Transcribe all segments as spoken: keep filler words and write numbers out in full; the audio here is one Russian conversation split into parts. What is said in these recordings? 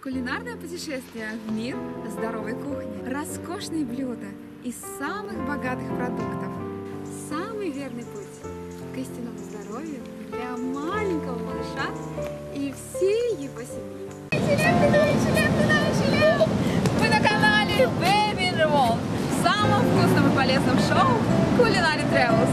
Кулинарное путешествие в мир здоровой кухни. Роскошные блюда из самых богатых продуктов. Самый верный путь к истинному здоровью для маленького малыша и всей его семьи. Вы на канале Baby in the World, в самом вкусном и полезном шоу Culinary Travels.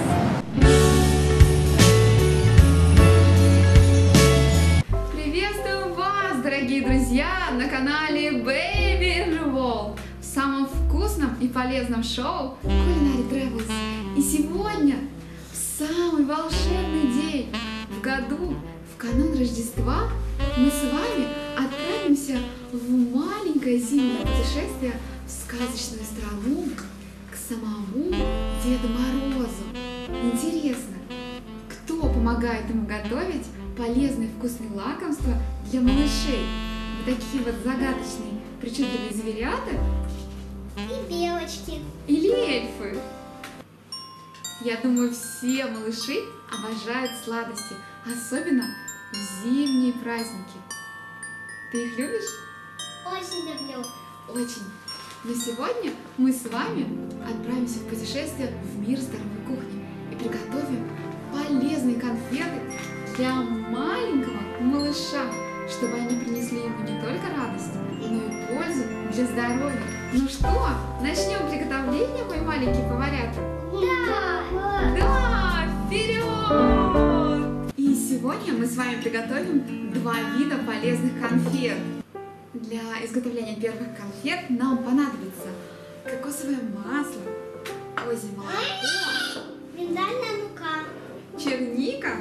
Дорогие друзья, на канале Baby in the World, в самом вкусном и полезном шоу Culinary Travels. И сегодня, в самый волшебный день в году, в канун Рождества, мы с вами отправимся в маленькое зимнее путешествие в сказочную страну к самому Деду Морозу. Интересно, кто помогает ему готовить полезные вкусные лакомства для малышей? Вот такие вот загадочные, причудливые зверята. И белочки. Или эльфы. Я думаю, все малыши обожают сладости, особенно в зимние праздники. Ты их любишь? Очень люблю. Очень. Но сегодня мы с вами отправимся в путешествие в мир здоровой кухни и приготовим полезные конфеты для маленького малыша, чтобы они принесли ему не только радость, но и пользу для здоровья. Ну что, начнем приготовление, мой маленький поварят? Да! Да! Вперед! И сегодня мы с вами приготовим два вида полезных конфет. Для изготовления первых конфет нам понадобится кокосовое масло, козье молоко, миндальная мука, черника,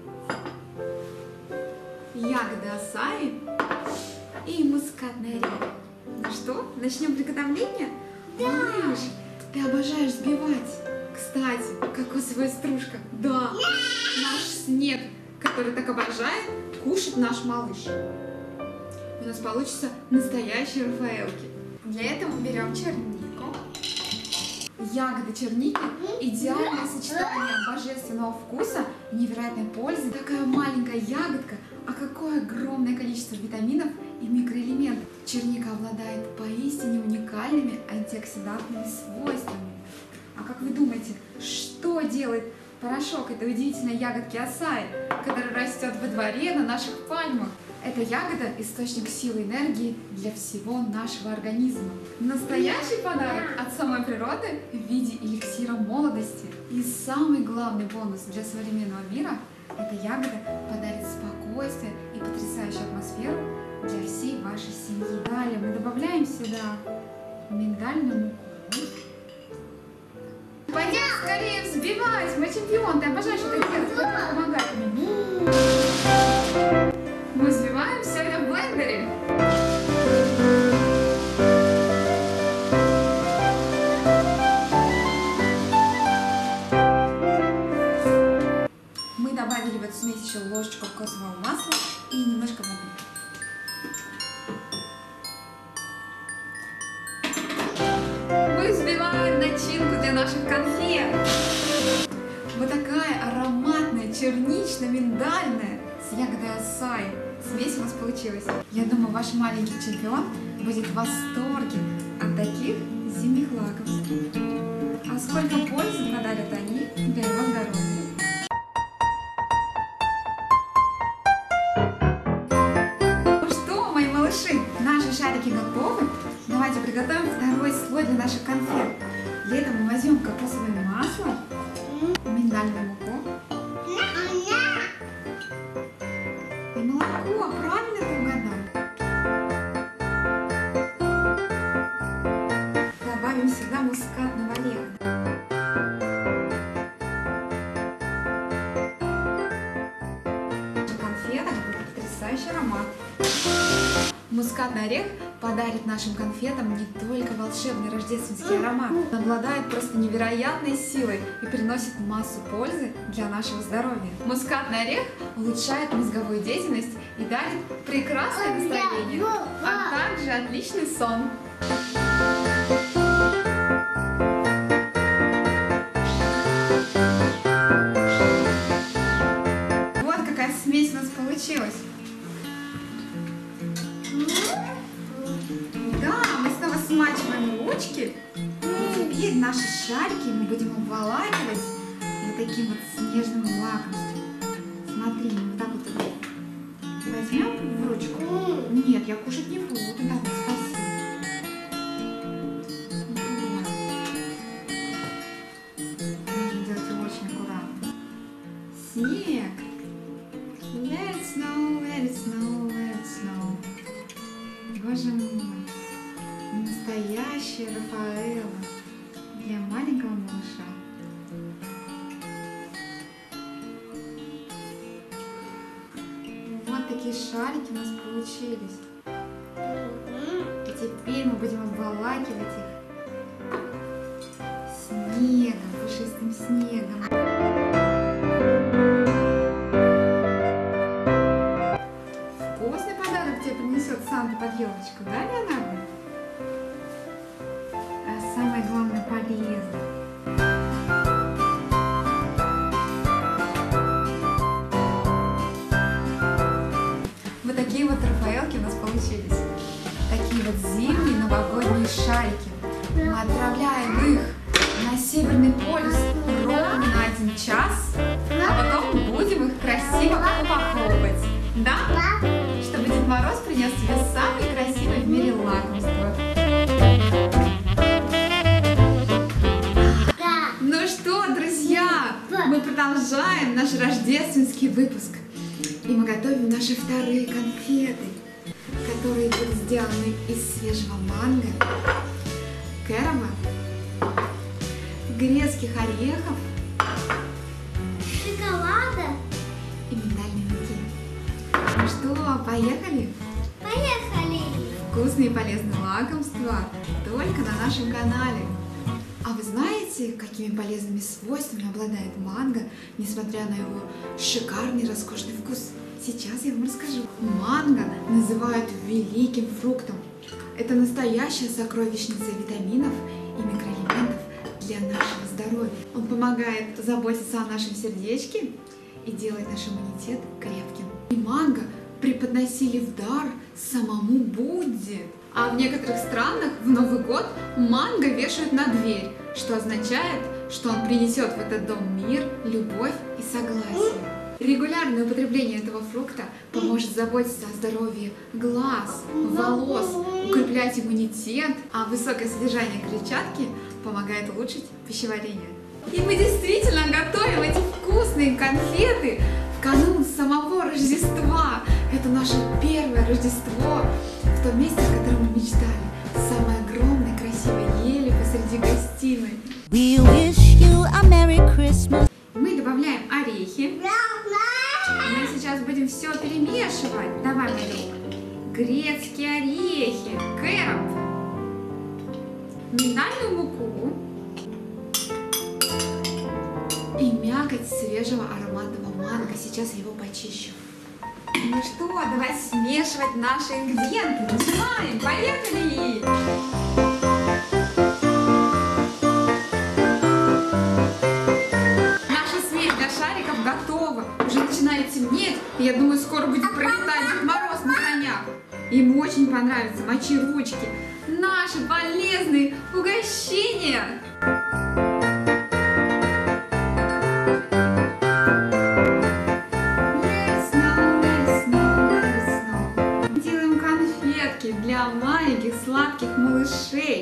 ягоды асаи и мускатный орех. Ну что, начнем приготовление? Да. Малыш, ты обожаешь взбивать. Кстати, кокосовая стружка. Да, наш снег, который так обожает кушать наш малыш. У нас получится настоящие рафаэлки. Для этого берем чернику. Ягоды черники – идеальное сочетание божественного вкуса и невероятной пользы. Такая маленькая ягодка, а какое огромное количество витаминов и микроэлементов. Черника обладает поистине уникальными антиоксидантными свойствами. А как вы думаете, что делает порошок этой удивительной ягодки асаи, которая растет во дворе на наших пальмах? Эта ягода – источник силы и энергии для всего нашего организма. Настоящий подарок от самой природы в виде эликсира молодости. И самый главный бонус для современного мира – эта ягода подарит спокойствие и потрясающую атмосферу для всей вашей семьи. Далее мы добавляем сюда миндальную муку. Пойдем скорее взбивать, мой чемпион, ты обожаешь это делать, хоть помогать мне. Мы взбиваем все это в блендере. Мы добавили в эту смесь еще ложечку кокосового масла и немножко воды. Мы взбиваем начинку для наших конфет. Вот такая ароматная, чернично-миндальная с ягодой асаи смесь у нас получилась. Я думаю, ваш маленький чемпион будет в восторге от таких зимних лакомств. А сколько пользы подарят они для его здоровья. Ну что, мои малыши, наши шарики готовы. Давайте приготовим второй слой для наших конфет. Для этого мы возьмем кокосовое масло, миндальную муку и молоко. Правильно ты угадал. Добавим сюда мускатного ореха. В конфетах будет потрясающий аромат. Мускатный орех подарит нашим конфетам не только волшебный рождественский аромат, он обладает просто невероятной силой и приносит массу пользы для нашего здоровья. Мускатный орех улучшает мозговую деятельность и дарит прекрасное настроение, а также отличный сон. Вот какая смесь у нас получилась. ручки. И теперь наши шарики мы будем обволакивать вот таким вот снежным лакомством. Смотри, мы вот так вот возьмем в ручку. Нет, я кушать не буду. Давай, спасибо. Нужно делать очень аккуратно. Снег. Let it snow, let it snow, let it snow. Боже мой, настоящая Рафаэлла для маленького малыша. Вот такие шарики у нас получились. И теперь мы будем обволакивать их снегом, пушистым снегом. Вкусный подарок тебе принесет Санта под елочку, да, Леонардо? А самое главное, полезно. Вот такие вот рафаэлки у нас получились. Такие вот зимние новогодние шарики. Мы отправляем их на Северный полюс ровно на один час, а потом будем их красиво упаковывать. Да? Чтобы Дед Мороз принес тебе самые красивые в мире лакомства. Да. Ну что, друзья, мы продолжаем наш рождественский выпуск. И мы готовим наши вторые конфеты, которые будут сделаны из свежего манго, кэрома, грецких орехов Шоколада. и миндальной муки. Ну что, поехали? Поехали. Вкусные и полезные лакомства только на нашем канале. А вы знаете, какими полезными свойствами обладает манго, несмотря на его шикарный роскошный вкус? Сейчас я вам расскажу. Манго называют великим фруктом. Это настоящая сокровищница витаминов и микроэлементов для нашего здоровья. Он помогает заботиться о нашем сердечке и делает наш иммунитет крепким. И манго преподносили в дар самому Будде. А в некоторых странах в Новый год манго вешают на дверь, что означает, что он принесет в этот дом мир, любовь и согласие. Регулярное употребление этого фрукта поможет заботиться о здоровье глаз, волос, укреплять иммунитет, а высокое содержание клетчатки помогает улучшить пищеварение. И мы действительно готовим эти вкусные конфеты в канун самого Рождества. Это наше первое Рождество в том месте, о котором мы мечтали. Самой огромной красивой ели посреди гостиной. We wish you a Merry Christmas. Мы добавляем орехи. Мы сейчас будем все перемешивать. Давай, Мария. Грецкие орехи, кэроп, миндальную муку и мякоть свежего ароматного манго. Сейчас я его почищу. Ну что, давай смешивать наши ингредиенты. Начинаем, поехали! Наша смесь для шариков готова. Уже начинает темнеть, и я думаю, скоро будет пролетать Дед Мороз на конях. Ему очень понравится мочи ручки. Наши полезные угощения. Для маленьких сладких малышей,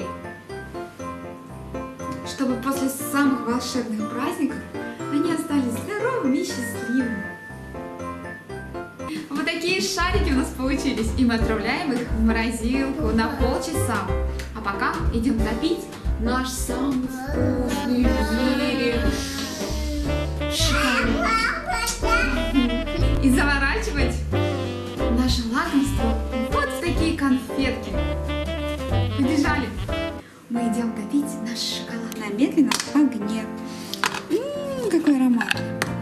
чтобы после самых волшебных праздников они остались здоровыми и счастливыми. Вот такие шарики у нас получились, и мы отправляем их в морозилку на полчаса. А пока идем топить наш самый вкусный в мире шоколад и заворачивать наше лакомство вот в такие конфетки. Побежали! Мы идем топить наш шоколад на медленном огне. Ммм, какой аромат!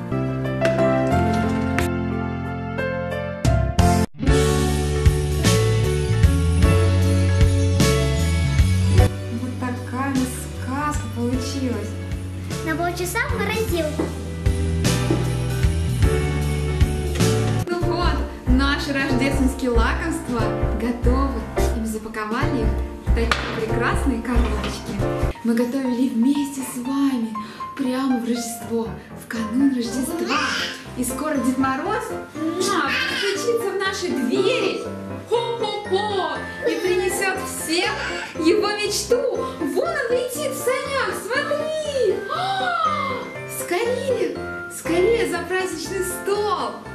Вот такая у нас сказка получилась. На полчаса в морозилку. Наши рождественские лакомства готовы. И мы запаковали их такие прекрасные коробочки. Мы готовили вместе с вами прямо в Рождество, в канун Рождества. И скоро Дед Мороз муа, постучится в наши двери. Хо-хо-хо! И принесет всем его мечту. Вон он летит в санях, смотри! А, скорее, скорее за праздничный стол.